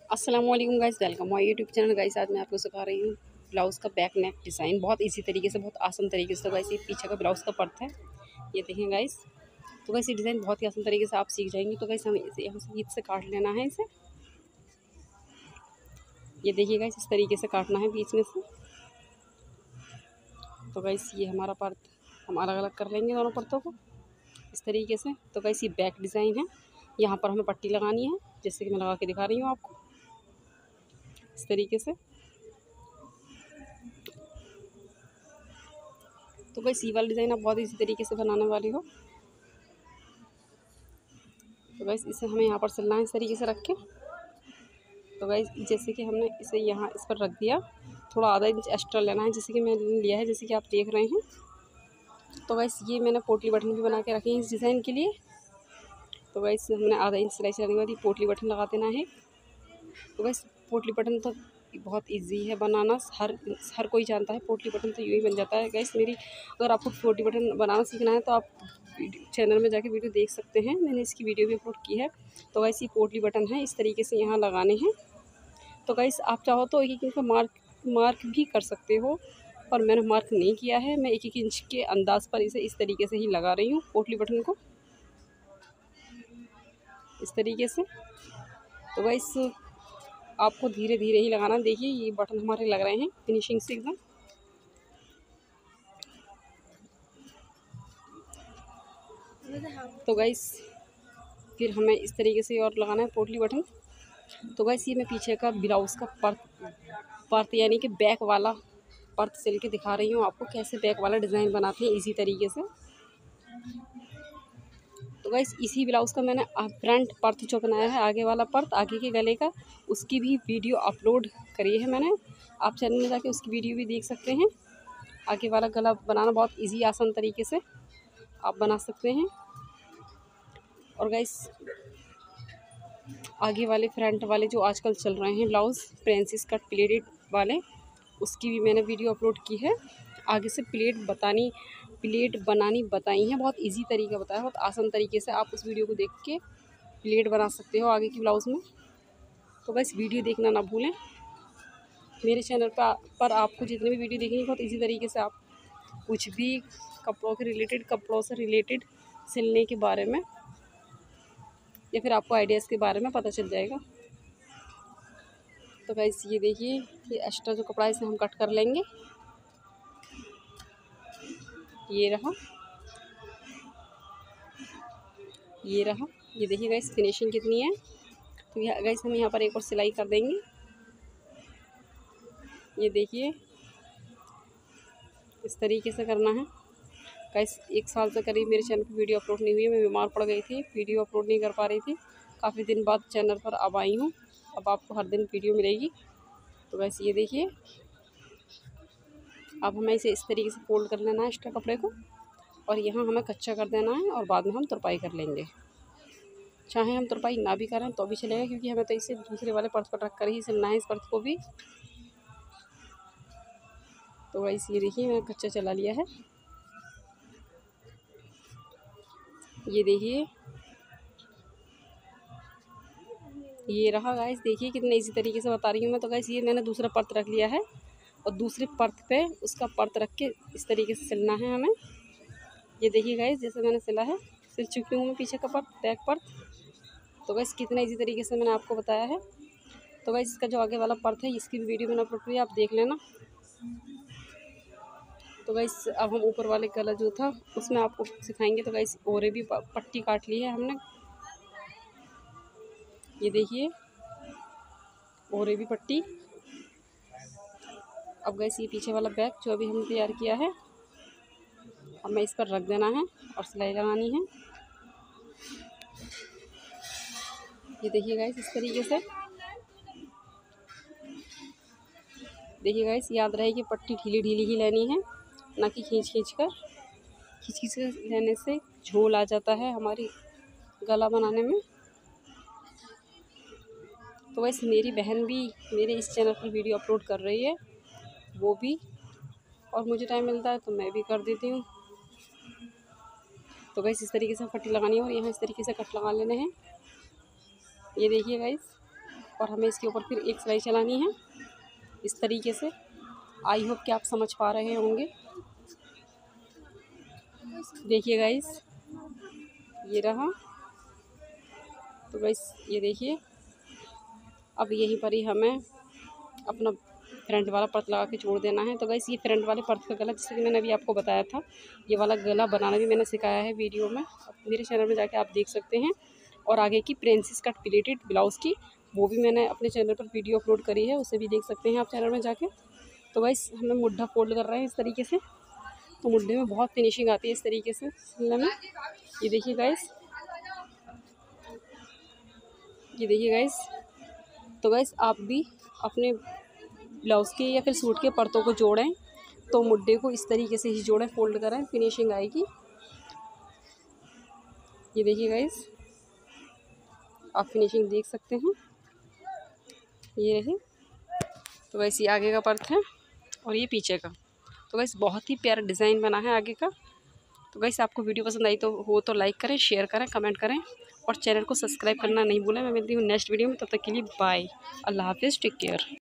अस्सलाम वालेकुम guys, welcome my YouTube channel. Guys आज मैं आपको सिखा रही हूँ ब्लाउज़ का बैक नेक डिज़ाइन बहुत इजी तरीके से, बहुत आसान तरीके से। तो गाइस ये पीछे का ब्लाउज़ का पर्थ है, ये देखें गाइस। तो गाइस ये डिज़ाइन बहुत ही आसान तरीके से आप सीख जाएंगे। तो गाइस हमें इसे यहाँ से बीच से काट लेना है इसे। ये देखिए गाइस, इस तरीके से काटना है बीच में से। तो गाइस ये हमारा पर्थ हम अलग अलग कर लेंगे दोनों पर्तों को इस तरीके से। तो गाइस ये बैक डिज़ाइन है, यहाँ पर हमें पट्टी लगानी है, जैसे कि मैं लगा के दिखा रही हूँ आपको इस तरीके से। तो गाइस ये वाला डिज़ाइन आप बहुत इसी तरीके से बनाने वाली हो। तो गाइस इसे हमें यहाँ पर सिलना है इस तरीके से रख के। तो गाइस जैसे कि हमने इसे यहाँ इस पर रख दिया, थोड़ा आधा इंच एक्स्ट्रा लेना है, जैसे कि मैंने लिया है, जैसे कि आप देख रहे हैं। तो गाइस ये मैंने पोटली बटन भी बना के रखे हैं इस डिज़ाइन के लिए। तो गाइस हमने आधा इंच सिलाई चलने के बाद ये पोटली बटन लगा देना है। तो गाइस पोटली बटन तो बहुत इजी है बनाना, हर कोई जानता है पोटली बटन तो यूँ ही बन जाता है। गाइस मेरी अगर आपको पोटली बटन बनाना सीखना है तो आप चैनल में जाके वीडियो देख सकते हैं, मैंने इसकी वीडियो भी अपलोड की है। तो गाइस ये पोटली बटन है, इस तरीके से यहाँ लगाने हैं। तो गाइस आप चाहो तो एक एक इंच का मार्क भी कर सकते हो, पर मैंने मार्क नहीं किया है। मैं एक एक इंच के अंदाज़ पर इसे इस तरीके से ही लगा रही हूँ पोटली बटन को इस तरीके से। तो गाइस आपको धीरे धीरे ही लगाना। देखिए ये बटन हमारे लग रहे हैं फिनिशिंग से एकदम। तो गाइस फिर हमें इस तरीके से और लगाना है पोटली बटन। तो गाइस ये मैं पीछे का ब्लाउज़ का पर्थ यानी कि बैक वाला पर्थ सिल के दिखा रही हूँ आपको, कैसे बैक वाला डिज़ाइन बनाते हैं इसी तरीके से। तो गाइस इसी ब्लाउज़ का मैंने फ्रंट पर्थ जो बनाया है, आगे वाला पर्थ आगे के गले का, उसकी भी वीडियो अपलोड करी है मैंने। आप चैनल में जाके उसकी वीडियो भी देख सकते हैं। आगे वाला गला बनाना बहुत इजी आसान तरीके से आप बना सकते हैं। और गाइस आगे वाले फ्रंट वाले जो आजकल चल रहे हैं ब्लाउज़ प्रिंसेस कट प्लेटेड वाले, उसकी भी मैंने वीडियो अपलोड की है। आगे से प्लेट बनानी बताई है, बहुत इजी तरीका बताया, बहुत आसान तरीके से आप उस वीडियो को देख के प्लेट बना सकते हो आगे की ब्लाउज़ में। तो बस वीडियो देखना ना भूलें। मेरे चैनल पर आपको जितनी भी वीडियो देखनी, बहुत इजी तरीके से आप कुछ भी कपड़ों से रिलेटेड सिलने के बारे में या फिर आपको आइडियाज़ के बारे में पता चल जाएगा। तो गाइस ये देखिए, ये एक्स्ट्रा जो कपड़ा है इसे हम कट कर लेंगे। ये रहा, ये देखिए गाइस फिनिशिंग कितनी है। तो ये गाइस हम यहाँ पर एक और सिलाई कर देंगे। ये देखिए इस तरीके से करना है। गाइस 1 साल से करीब मेरे चैनल पर वीडियो अपलोड नहीं हुई है, मैं बीमार पड़ गई थी, वीडियो अपलोड नहीं कर पा रही थी। काफ़ी दिन बाद चैनल पर अब आई हूँ, अब आपको हर दिन वीडियो मिलेगी। तो गाइस ये देखिए, अब हमें इसे इस तरीके से फोल्ड कर लेना है एक्स्ट्रा कपड़े को, और यहाँ हमें कच्चा कर देना है, और बाद में हम तुरपाई कर लेंगे। चाहे हम तुरपाई ना भी करें तो भी चलेगा, क्योंकि हमें तो इसे दूसरे वाले पर्थ पर रख कर ही सिलना है इस पर्थ को भी। तो गाइस ये देखिए मैंने कच्चा चला लिया है। ये देखिए ये रहा गाइस, देखिए कितने इजी तरीके से बता रही हूँ मैं। तो गाइस ये मैंने दूसरा पर्थ रख लिया है, और दूसरे पर्थ पे उसका पर्थ रख के इस तरीके से सिलना है हमें। ये देखिए गाइस, जैसे मैंने सिला है, सिल चुकी हूँ मैं पीछे का पर्थ, बैक पर्थ। तो गाइस कितना इजी तरीके से मैंने आपको बताया है। तो गाइस इसका जो आगे वाला पर्थ है, इसकी भी वीडियो मैंने अपलोड की है, आप देख लेना। तो गाइस अब हम ऊपर वाले गला जो था उसमें आपको सिखाएंगे। तो गाइस ओरे भी पट्टी काट ली है हमने, ये देखिए ओरे भी पट्टी। अब गाइस ये पीछे वाला बैक जो अभी हमने तैयार किया है, हमें इस पर रख देना है और सिलाई लगानी है। ये देखिए गाइस इस तरीके से। देखिए गाइस याद रहे कि पट्टी ढीली ढीली ही लेनी है, ना कि खींच खींच कर लेने से झोल आ जाता है हमारी गला बनाने में। तो वैसे मेरी बहन भी मेरे इस चैनल पर वीडियो अपलोड कर रही है, वो भी, और मुझे टाइम मिलता है तो मैं भी कर देती हूँ। तो गाइस इस तरीके से पट्टी लगानी है, और यहाँ इस तरीके से कट लगा लेने हैं। ये देखिए गाइस और हमें इसके ऊपर फिर एक सिलाई चलानी है इस तरीके से। आई होप कि आप समझ पा रहे होंगे। देखिए गाइस, ये रहा। तो गाइस ये देखिए, अब यहीं पर ही हमें अपना फ्रंट वाला पर्थ लगा के जोड़ देना है। तो गाइस ये फ्रंट वाले पर्थ का गला, जैसे कि मैंने अभी आपको बताया था, ये वाला गला बनाना भी मैंने सिखाया है वीडियो में, मेरे चैनल में जाके आप देख सकते हैं। और आगे की प्रिंसेस कट प्लेटेड ब्लाउज़ की, वो भी मैंने अपने चैनल पर वीडियो अपलोड करी है, उसे भी देख सकते हैं आप चैनल में जाके। तो गाइस हमें मुड्ढा फोल्ड कर रहे हैं इस तरीके से। तो मुड्ढे में बहुत फिनिशिंग आती है इस तरीके से सिलने में। ये देखिए गाइस, ये देखिए गाइस। तो गाइस आप भी अपने ब्लाउज़ के या फिर सूट के पर्तों को जोड़ें, तो मुड्ढे को इस तरीके से ही जोड़ें, फोल्ड करें, फिनिशिंग आएगी। ये देखिए गाइस, आप फिनिशिंग देख सकते हैं, ये रही। तो गाइस ये आगे का पर्थ है और ये पीछे का। तो गाइस बहुत ही प्यारा डिज़ाइन बना है आगे का। तो गाइस आपको वीडियो पसंद आई तो लाइक करें, शेयर करें, कमेंट करें और चैनल को सब्सक्राइब करना नहीं भूलें। मैं मिलती हूँ नेक्स्ट वीडियो में, तब तक के लिए बाय, अल्लाह हाफिज़, टेक केयर।